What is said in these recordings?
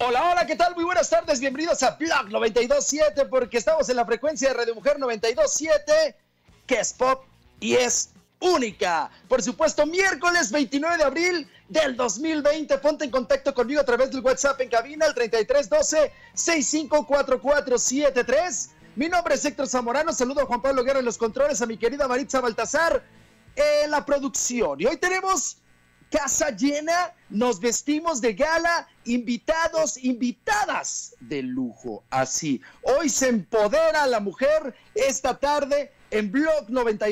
Hola, hola, ¿qué tal? Muy buenas tardes, bienvenidos a Blog 92.7, porque estamos en la frecuencia de Radio Mujer 92.7, que es pop y es única. Por supuesto, miércoles 29 de abril del 2020, ponte en contacto conmigo a través del WhatsApp en cabina, al 3312-654473. Mi nombre es Héctor Zamorano, saludo a Juan Pablo Guerra en los controles, a mi querida Maritza Baltazar en la producción. Y hoy tenemos casa llena, nos vestimos de gala, invitados, invitadas de lujo. Así, hoy se empodera la mujer esta tarde en Blog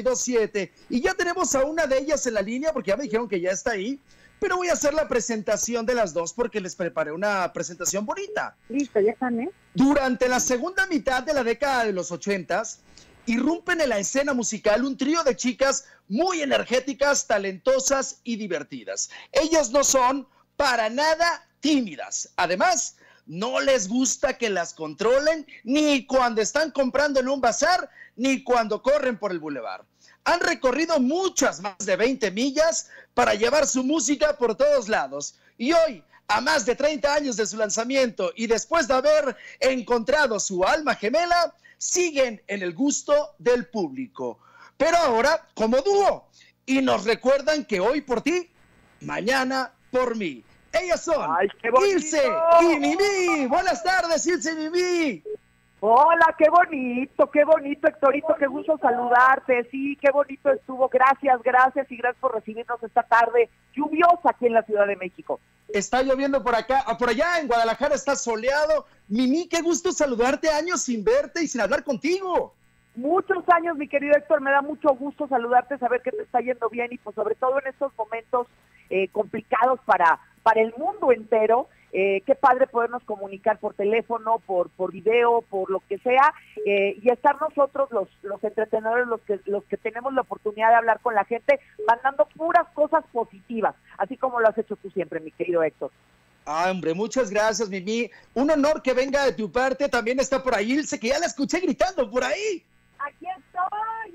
92.7. Y ya tenemos a una de ellas en la línea, porque ya me dijeron que ya está ahí, pero voy a hacer la presentación de las dos porque les preparé una presentación bonita. Listo, ya están, ¿eh? Durante la segunda mitad de la década de los 80s, irrumpen en la escena musical un trío de chicas muy energéticas, talentosas y divertidas. Ellas no son para nada tímidas. Además, no les gusta que las controlen ni cuando están comprando en un bazar, ni cuando corren por el bulevar. Han recorrido muchas más de 20 millas para llevar su música por todos lados. Y hoy, a más de 30 años de su lanzamiento y después de haber encontrado su alma gemela, siguen en el gusto del público, pero ahora como dúo, y nos recuerdan que hoy por ti, mañana por mí. Ellas son Ilse y Mimi. Buenas tardes, Ilse y Mimi. Hola, qué bonito, Héctorito, qué gusto saludarte. Sí, qué bonito estuvo. Gracias y gracias por recibirnos esta tarde lluviosa aquí en la Ciudad de México. Está lloviendo por acá, por allá en Guadalajara está soleado. Mimi, qué gusto saludarte, años sin verte y sin hablar contigo. Muchos años, mi querido Héctor, me da mucho gusto saludarte, saber que te está yendo bien y pues sobre todo en estos momentos complicados para el mundo entero. Qué padre podernos comunicar por teléfono, por video, por lo que sea, y estar nosotros los entretenedores, los que tenemos la oportunidad de hablar con la gente, mandando puras cosas positivas, así como lo has hecho tú siempre, mi querido Héctor. Ah, hombre, muchas gracias, Mimi. Un honor que venga de tu parte. También está por ahí Ilse, que ya la escuché gritando por ahí. Aquí estoy,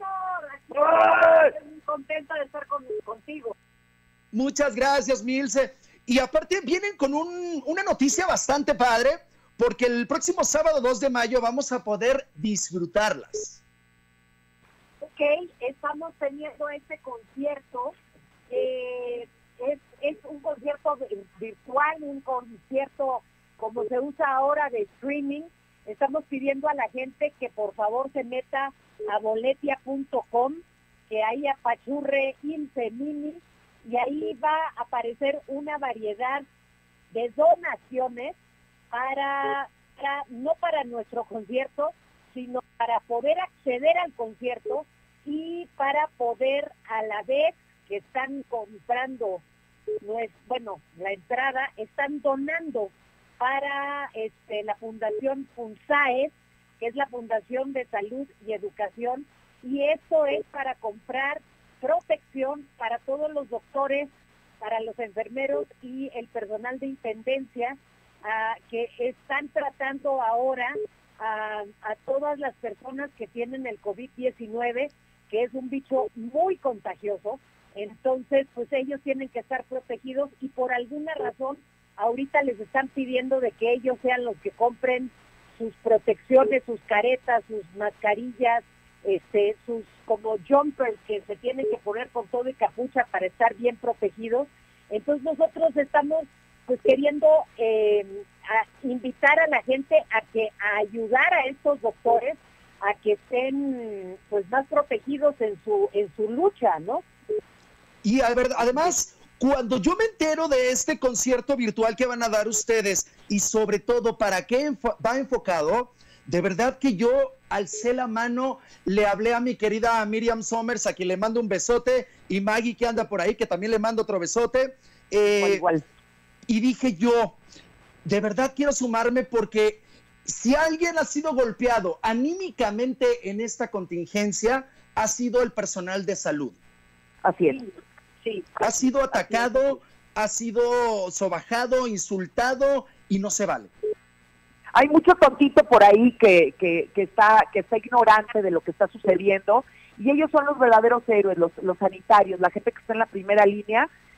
Héctor. Estoy muy contenta de estar contigo. Muchas gracias, mi Ilse. Y aparte vienen con una noticia bastante padre, porque el próximo sábado 2 de mayo vamos a poder disfrutarlas. Ok, estamos teniendo este concierto. Es un concierto virtual, un concierto como se usa ahora de streaming. Estamos pidiendo a la gente que por favor se meta a boletia.com, que ahí apachurre Ilse Mimi, y ahí va a aparecer una variedad de donaciones no para nuestro concierto, sino para poder acceder al concierto y para poder, a la vez que están comprando la entrada, están donando para la Fundación FUNSAES, que es la Fundación de Salud y Educación, y esto es para comprar protección para todos los doctores, para los enfermeros y el personal de intendencia que están tratando ahora a todas las personas que tienen el COVID-19, que es un bicho muy contagioso. Entonces, pues ellos tienen que estar protegidos y por alguna razón ahorita les están pidiendo de que ellos sean los que compren sus protecciones, sus caretas, sus mascarillas, sus como jumpers que se tienen que poner con todo y capucha para estar bien protegidos. Entonces nosotros estamos pues queriendo invitar a la gente a ayudar a estos doctores a que estén pues más protegidos en su lucha, ¿no? Y además, cuando yo me entero de este concierto virtual que van a dar ustedes y sobre todo para qué va enfocado, de verdad que yo alcé la mano, le hablé a mi querida Miriam Somers, a quien le mando un besote, y Maggie que anda por ahí, que también le mando otro besote. Igual. Y dije yo, de verdad quiero sumarme porque si alguien ha sido golpeado anímicamente en esta contingencia, ha sido el personal de salud. Así es. Sí. Ha sido atacado, ha sido sobajado, insultado y no se vale. Hay mucho tontito por ahí que está ignorante de lo que está sucediendo y ellos son los verdaderos héroes, los sanitarios, la gente que está en la primera línea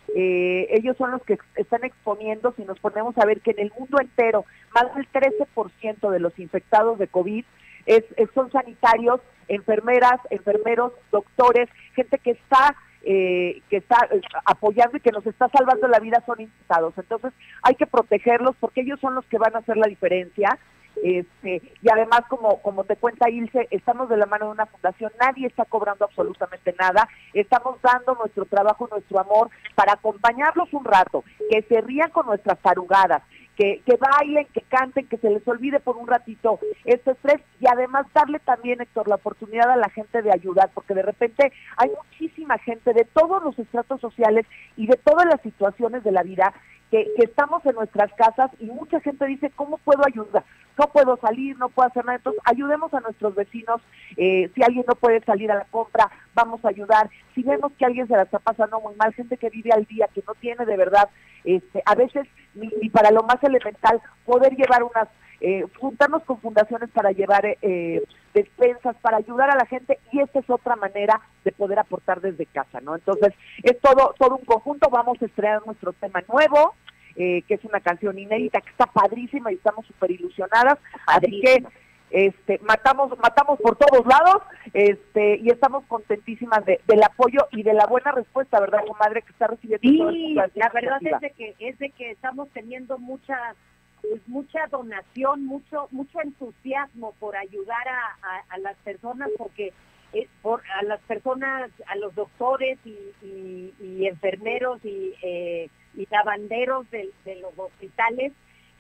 ellos son los que están exponiendo. Si nos ponemos a ver que en el mundo entero, más del 13% de los infectados de COVID son sanitarios, enfermeras, enfermeros, doctores, gente que está apoyando y que nos está salvando la vida, son infectados. Entonces hay que protegerlos porque ellos son los que van a hacer la diferencia. Y además, como te cuenta Ilse, estamos de la mano de una fundación, nadie está cobrando absolutamente nada, estamos dando nuestro trabajo, nuestro amor, para acompañarlos un rato, que se rían con nuestras tarugadas, que bailen, que canten, que se les olvide por un ratito este estrés, y además darle también, Héctor, la oportunidad a la gente de ayudar, porque de repente hay muchísima gente de todos los estratos sociales y de todas las situaciones de la vida que estamos en nuestras casas, y mucha gente dice, ¿cómo puedo ayudar? No puedo salir, no puedo hacer nada. Entonces ayudemos a nuestros vecinos. Si alguien no puede salir a la compra, vamos a ayudar. Si vemos que alguien se la está pasando muy mal, gente que vive al día, que no tiene de verdad, a veces ni para lo más elemental, poder llevar juntarnos con fundaciones para llevar despensas, para ayudar a la gente, y esta es otra manera de poder aportar desde casa, ¿no? Entonces, es todo un conjunto. Vamos a estrenar nuestro tema nuevo, que es una canción inédita, que está padrísima y estamos súper ilusionadas, así que matamos por todos lados, y estamos contentísimas del apoyo y de la buena respuesta, ¿verdad, comadre? Que está recibiendo. Sí, la verdad es de que estamos teniendo mucha donación, mucho entusiasmo por ayudar a las personas, porque a las personas, a los doctores y enfermeros y lavanderos de los hospitales,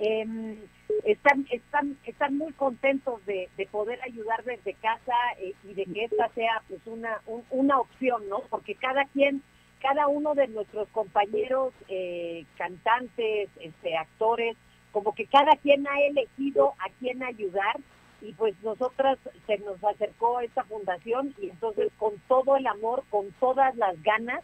están muy contentos de poder ayudar desde casa, y de que esta sea pues una opción, ¿no? Porque cada uno de nuestros compañeros cantantes, actores, como que cada quien ha elegido a quién ayudar, y pues nosotras se nos acercó esta fundación, y entonces con todo el amor, con todas las ganas,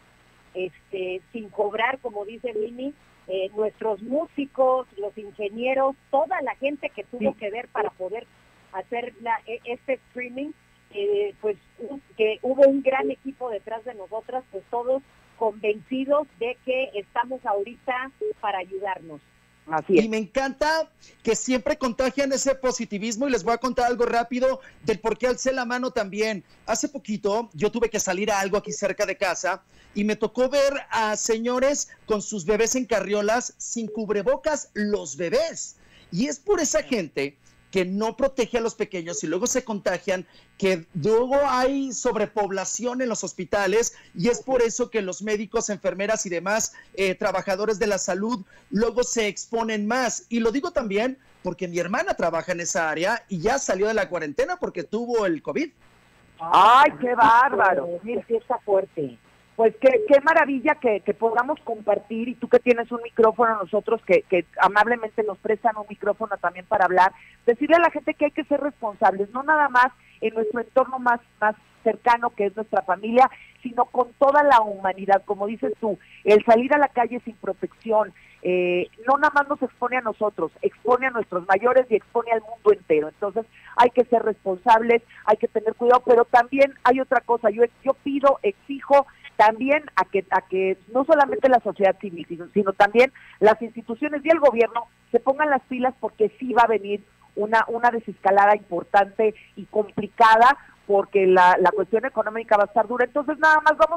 sin cobrar, como dice Mimi, nuestros músicos, los ingenieros, toda la gente que tuvo que ver para poder hacer este streaming, pues que hubo un gran equipo detrás de nosotras, pues todos convencidos de que estamos ahorita para ayudarnos. Así es. Y me encanta que siempre contagian ese positivismo, y les voy a contar algo rápido del por qué alcé la mano también. Hace poquito yo tuve que salir a algo aquí cerca de casa y me tocó ver a señores con sus bebés en carriolas sin cubrebocas, los bebés. Y es por esa gente que no protege a los pequeños y luego se contagian, que luego hay sobrepoblación en los hospitales, y es por eso que los médicos, enfermeras y demás trabajadores de la salud luego se exponen más. Y lo digo también porque mi hermana trabaja en esa área y ya salió de la cuarentena porque tuvo el COVID. ¡Ay, qué bárbaro! Sí, está fuerte. Pues qué maravilla que podamos compartir, y tú que tienes un micrófono, nosotros que amablemente nos prestan un micrófono también para hablar, decirle a la gente que hay que ser responsables, no nada más en nuestro entorno más cercano, que es nuestra familia, sino con toda la humanidad. Como dices tú, el salir a la calle sin protección, no nada más nos expone a nosotros, expone a nuestros mayores y expone al mundo entero. Entonces hay que ser responsables, hay que tener cuidado, pero también hay otra cosa, yo exijo también a que no solamente la sociedad civil, sino también las instituciones y el gobierno se pongan las pilas, porque sí va a venir una desescalada importante y complicada, porque la cuestión económica va a estar dura. Entonces nada más vamos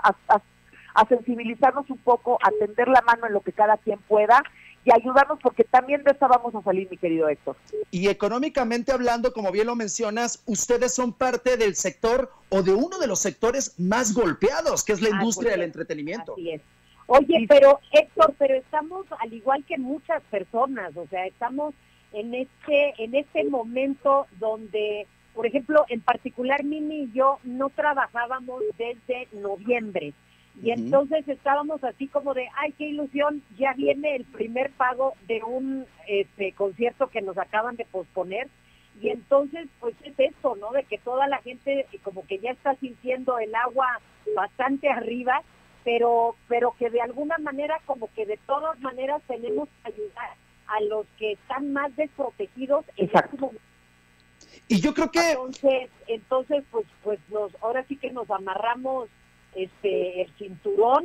a sensibilizarnos un poco, a tender la mano en lo que cada quien pueda y ayudarnos, porque también de esta vamos a salir, mi querido Héctor. Y económicamente hablando, como bien lo mencionas, ustedes son parte del sector o de uno de los sectores más golpeados, que es la industria del entretenimiento. Así es. Oye, pero Héctor, estamos al igual que muchas personas, o sea, estamos en este momento donde, por ejemplo, en particular Mimi y yo no trabajábamos desde noviembre. Y entonces estábamos así como de, ay, qué ilusión, ya viene el primer pago de un concierto que nos acaban de posponer. Y entonces, pues es eso, ¿no? De que toda la gente como que ya está sintiendo el agua bastante arriba, pero que de alguna manera, como que de todas maneras tenemos que ayudar a los que están más desprotegidos. Exacto. Y yo creo que... Entonces pues ahora sí que nos amarramos el cinturón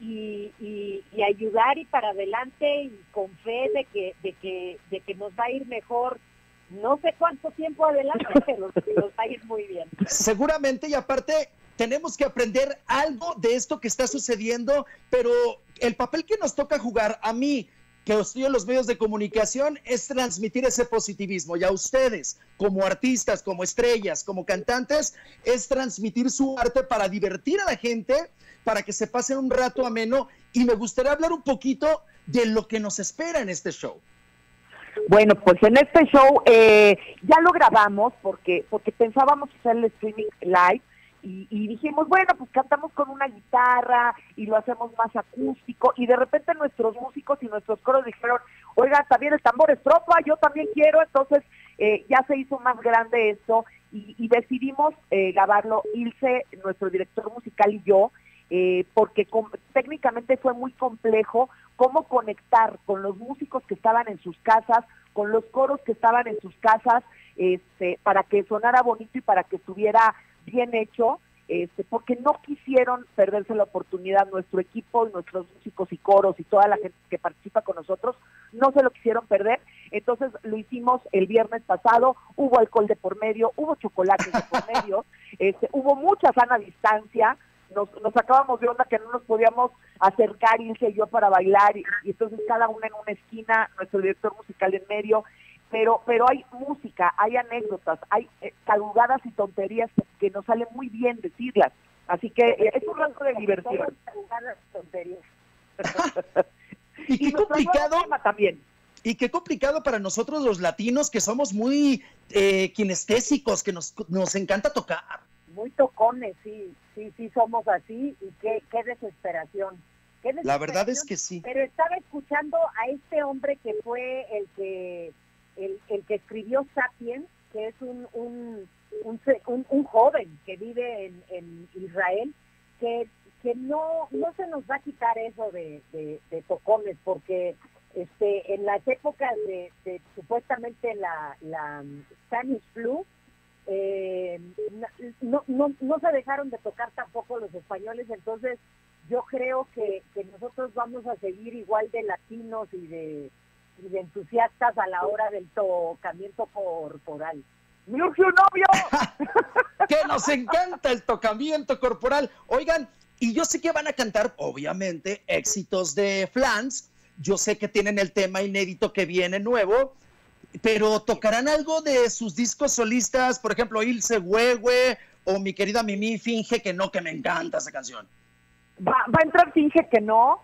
y ayudar y para adelante y con fe de que nos va a ir mejor. No sé cuánto tiempo adelante, pero nos va a ir muy bien. Seguramente, y aparte tenemos que aprender algo de esto que está sucediendo, pero el papel que nos toca jugar a mí, que estoy en los medios de comunicación, es transmitir ese positivismo, y a ustedes, como artistas, como estrellas, como cantantes, es transmitir su arte para divertir a la gente, para que se pase un rato ameno, y me gustaría hablar un poquito de lo que nos espera en este show. Bueno, pues en este show ya lo grabamos porque pensábamos hacer el streaming live y dijimos, bueno, pues cantamos con una guitarra y lo hacemos más acústico, y de repente nuestros músicos y nuestros coros dijeron, oiga, también el tambor es tropa, yo también quiero. Entonces ya se hizo más grande esto y decidimos grabarlo Ilse, nuestro director musical, y yo, porque técnicamente fue muy complejo cómo conectar con los músicos que estaban en sus casas, con los coros que estaban en sus casas, para que sonara bonito y para que estuviera bien hecho, porque no quisieron perderse la oportunidad. Nuestro equipo y nuestros músicos y coros y toda la gente que participa con nosotros no se lo quisieron perder. Entonces lo hicimos el viernes pasado, hubo alcohol de por medio, hubo chocolates de por medio, hubo mucha sana distancia. Nos sacábamos de onda que no nos podíamos acercar, Ilse y yo, para bailar, y entonces cada una en una esquina, nuestro director musical en medio, pero hay música, hay anécdotas, hay tarugadas y tonterías que nos salen muy bien decirlas, así que es un rato de diversión. Tarugadas y tonterías. Y qué complicado también. Y qué complicado para nosotros los latinos, que somos muy kinestésicos, que nos encanta tocar. Muy tocones, sí somos así, y qué desesperación. La verdad es que sí. Pero estaba escuchando a este hombre que fue el que escribió Sapiens, que es un joven que vive en Israel, que no se nos va a quitar eso de tocones, porque en las épocas de supuestamente la Spanish Flu, no se dejaron de tocar tampoco los españoles. Entonces yo creo que nosotros vamos a seguir igual de latinos y de entusiastas a la hora del tocamiento corporal. ¡Me urge un novio! Que nos encanta el tocamiento corporal. Oigan, y yo sé que van a cantar, obviamente, éxitos de Flans. Yo sé que tienen el tema inédito que viene nuevo, pero ¿tocarán algo de sus discos solistas? Por ejemplo, Ilse Huehue o mi querida Mimi Finge que no, que me encanta esa canción. Va a entrar Finge que no.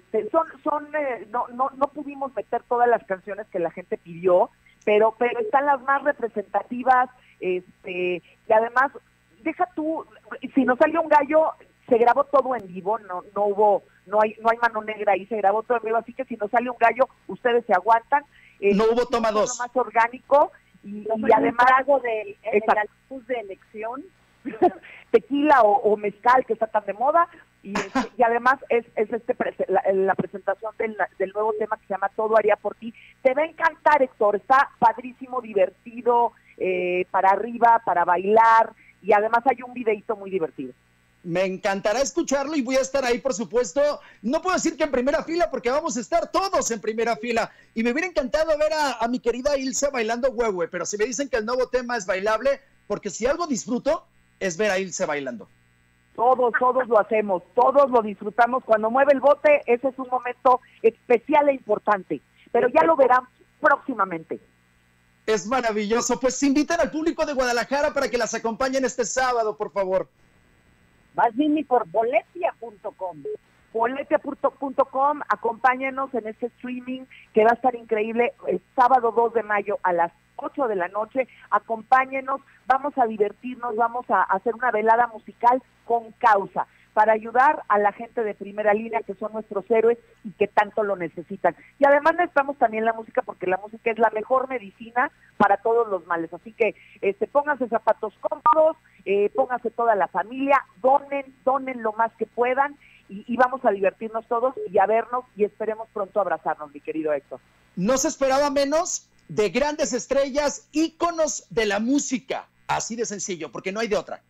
No pudimos meter todas las canciones que la gente pidió, pero están las más representativas, y además, deja tú, si nos salió un gallo, se grabó todo en vivo, no hay mano negra ahí, se grabó todo en vivo, así que si nos sale un gallo, ustedes se aguantan. No hubo toma 2. Lo más orgánico y además algo de luz de elección, tequila o mezcal, que está tan de moda, y además es la presentación del nuevo tema que se llama Todo haría por ti. Te va a encantar, Héctor, está padrísimo, divertido, para arriba, para bailar, y además hay un videíto muy divertido. Me encantará escucharlo y voy a estar ahí, por supuesto. No puedo decir que en primera fila, porque vamos a estar todos en primera fila. Y me hubiera encantado ver a mi querida Ilse bailando Huehue, pero si me dicen que el nuevo tema es bailable, porque si algo disfruto, es ver a Ilse bailando. Todos lo hacemos, todos lo disfrutamos. Cuando mueve el bote, ese es un momento especial e importante. Pero ya lo verán próximamente. Es maravilloso. Pues invitan al público de Guadalajara para que las acompañen este sábado, por favor. Más bien por boletia.com. Boletia.com, acompáñenos en este streaming que va a estar increíble el sábado 2 de mayo a las 8 de la noche. Acompáñenos, vamos a divertirnos, vamos a hacer una velada musical con causa, para ayudar a la gente de primera línea, que son nuestros héroes y que tanto lo necesitan. Y además necesitamos también la música, porque la música es la mejor medicina para todos los males. Así que pónganse zapatos cómodos, pónganse toda la familia, donen lo más que puedan, y vamos a divertirnos todos y a vernos, y esperemos pronto abrazarnos, mi querido Héctor. No se esperaba menos de grandes estrellas, íconos de la música, así de sencillo, porque no hay de otra.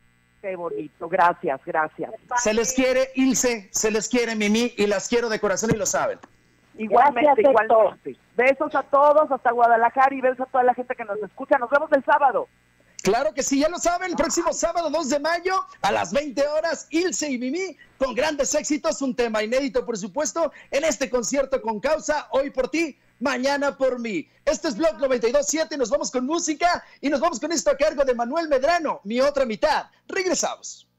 Qué bonito, gracias. Se les quiere, Ilse, se les quiere, Mimi, y las quiero de corazón y lo saben. Igualmente, Gracias, Héctor. igualmente. Besos a todos, hasta Guadalajara, y besos a toda la gente que nos escucha. Nos vemos el sábado. Claro que sí, ya lo saben, el próximo sábado 2 de mayo a las 20 horas, Ilse y Mimi con grandes éxitos, un tema inédito por supuesto, en este concierto con causa, hoy por ti, mañana por mí. Este es Blog 92.7, nos vamos con música y nos vamos con esto a cargo de Manuel Medrano, Mi Otra Mitad. Regresamos.